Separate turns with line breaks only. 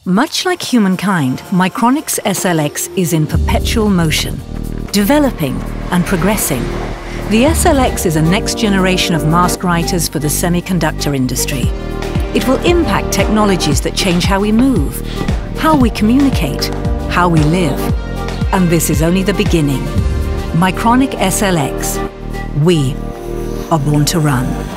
Much like humankind, Micronic's SLX is in perpetual motion, developing and progressing. The SLX is a next generation of mask writers for the semiconductor industry. It will impact technologies that change how we move, how we communicate, how we live. And this is only the beginning. Micronic SLX. We are born to run.